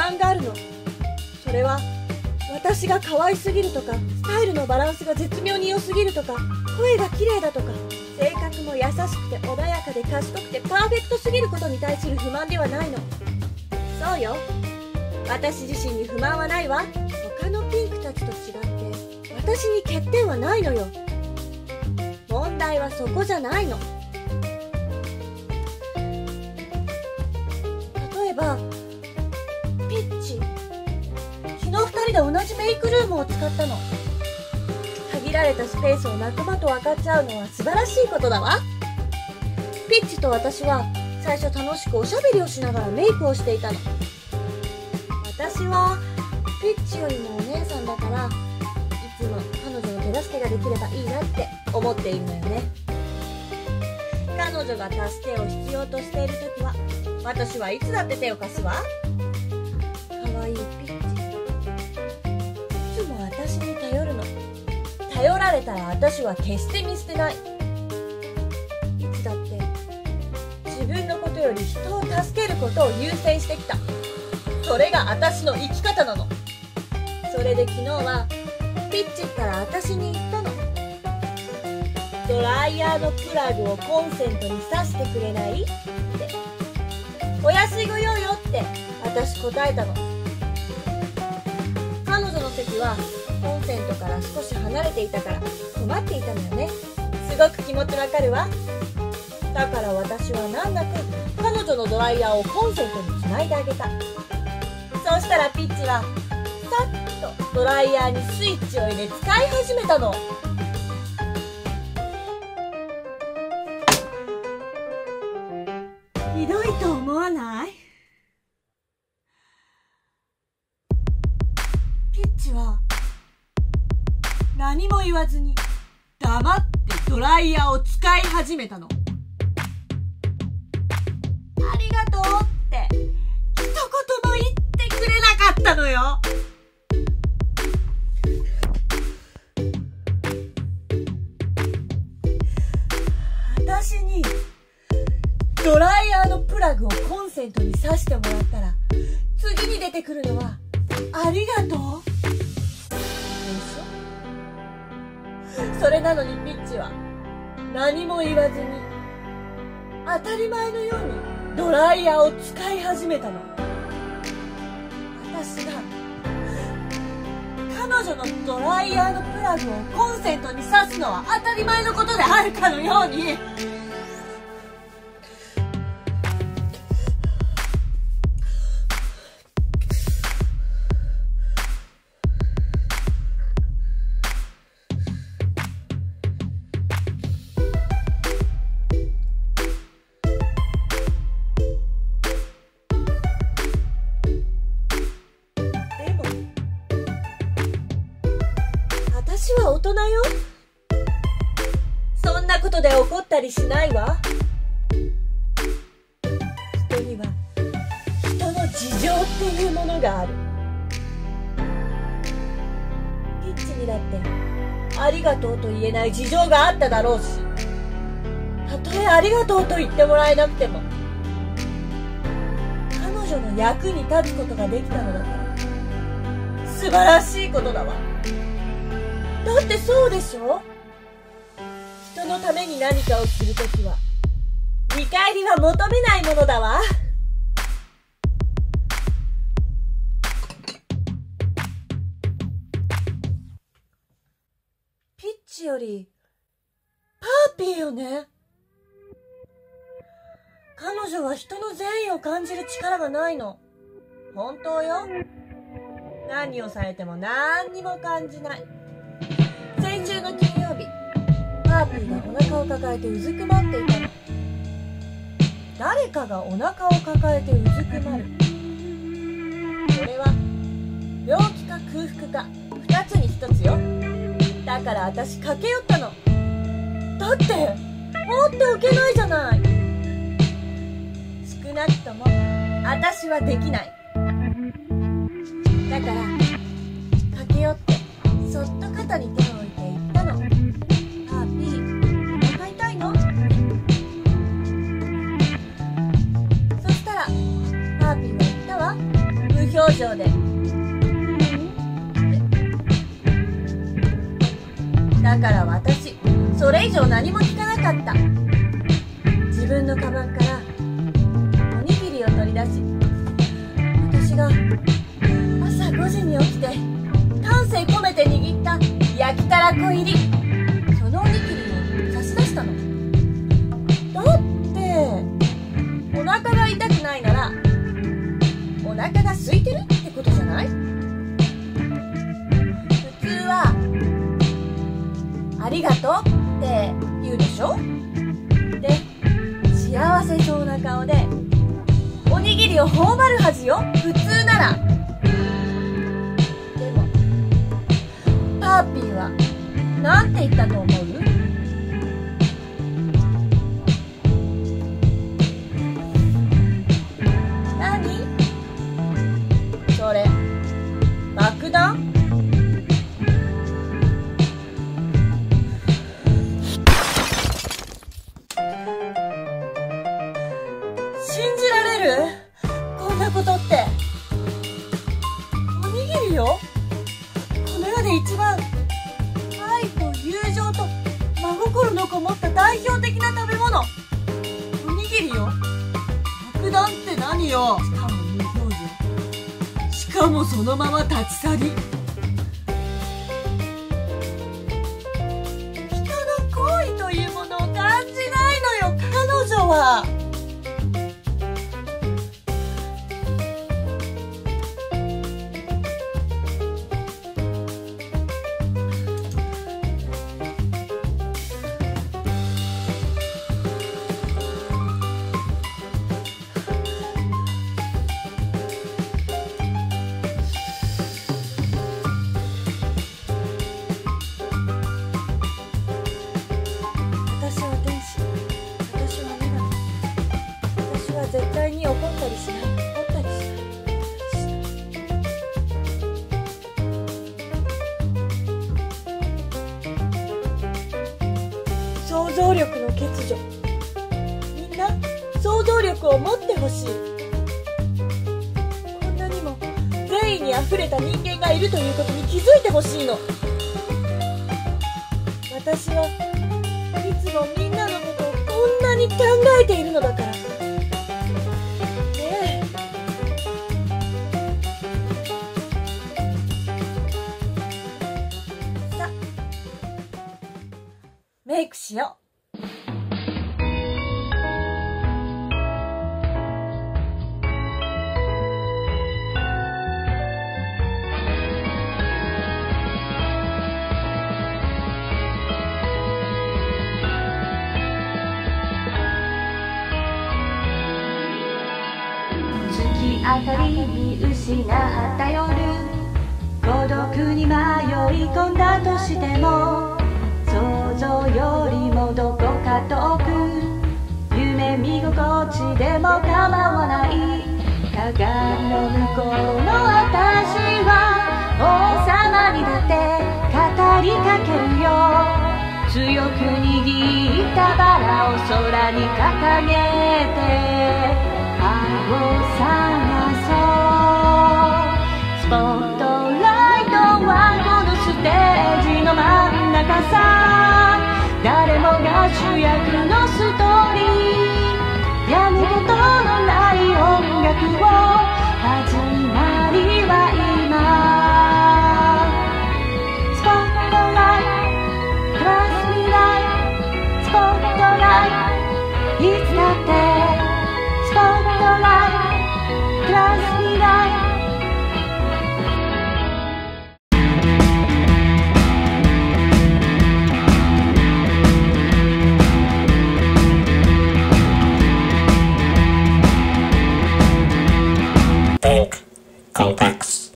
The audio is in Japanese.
満があるの。それは私が可愛すぎるとか、スタイルのバランスが絶妙に良すぎるとか、声が綺麗だとか、性格も優しくて穏やかで賢くてパーフェクトすぎることに対する不満ではないの。そうよ、私自身に不満はないわ。他のピンクたちと違って私に欠点はないのよ。問題はそこじゃないの。例えばピッチ、昨日2人で同じメイクルームを使ったの。限られたスペースを仲間と分かっちゃうのは素晴らしいことだわ。ピッチと私は最初楽しくおしゃべりをしながらメイクをしていたの。私はピッチよりもお姉さんだから、いつも彼女の手助けができればいいなって思っているのよね。彼女が助けを必要としている時は私はいつだって手を貸すわ。かわいいピッチ、いつも私に頼るの。頼られたら私は決して見捨てない。いつだって自分のことより人を助けることを優先してきた。それが私の生き方なの。それで昨日はピッチから私に言ったの。ドライヤーのプラグをコンセントに挿してくれないって。お安いご用よって私答えたの。彼女の席はコンセントから少し離れていたから困っていたのよね。すごく気持ちわかるわ。だから私は難なく彼女のドライヤーをコンセントにつないであげた。そうしたらピッチはさっとドライヤーにスイッチを入れ使い始めたの。ひどいと思わない？ピッチは何も言わずに黙ってドライヤーを使い始めたの。ありがとうって一言も言ってくれなかったのよ。私にドライヤーのプラグをコンセントに挿してもらったら次に出てくるのはありがとうでしょ。それなのにピッチは何も言わずに当たり前のようにドライヤーを使い始めたの。私が彼女のドライヤーのプラグをコンセントに挿すのは当たり前のことであるかのように。私は大人よ。そんなことで怒ったりしないわ。人には人の事情っていうものがある。ピッチにだってありがとうと言えない事情があっただろうし、たとえありがとうと言ってもらえなくても彼女の役に立つことができたのだから素晴らしいことだわ。だってそうでしょ。人のために何かをするときは見返りは求めないものだわ。ピッチよりパーピーよね。彼女は人の善意を感じる力がないの。本当よ。何をされても何にも感じない。先週の金曜日、パーピーがお腹を抱えてうずくまっていたの。誰かがお腹を抱えてうずくまる。それは病気か空腹か2つに1つよ。だから私駆け寄ったの。だって放っておけないじゃない。少なくとも私はできない。だから駆け寄ってそっと肩に手を置いて言ったの。パーピー、お腹痛いの？そしたらパーピーは言ったわ。無表情だから私、それ以上何も聞かなかった。自分のカバンからおにぎりを取り出し、私が朝5時に起きて丹精込めて握った焼きたらこ入り、そのおにぎりを差し出したの。だってお腹が痛くないならお腹が空いてるってことじゃない？普通はありがとうって言うでしょ？で、幸せそうな顔でおにぎりを頬張るはずよ、普通なら。でもパーピーはなんて言ったと思う？何？それ爆弾？信じられる？こんなことって。おにぎりよ。この世で一番愛と友情と真心のこもった代表的な食べ物。おにぎりよ。爆弾って何よ。しかも無表情。しかもそのまま立ち去り。人の行為というものを感じないのよ、彼女は。私は天使。私は女神。私は絶対に怒ったりしない。怒ったりしない。想像力の欠如。みんな想像力を持ってほしい。こんなにも善意にあふれた人間がいるということに気づいてほしいの。私はいつもみんなのことをこんなに考えているのだから。ねえ。さあ、メイクしよう。 明かり見失った夜、孤独に迷い込んだとしても、想像よりもどこか遠く、夢見心地でも構わない。鏡の向こうの私は王様にだって語りかけるよ。強く握ったバラを空に掲げて愛を探そう。スポットライトはこのステージの真ん中さ。誰もが主役のストーリー、やむことのない音楽を。始まりは今。スポットライト Trust me like スポットライトいつだってスポットライト Trust me like Think Compact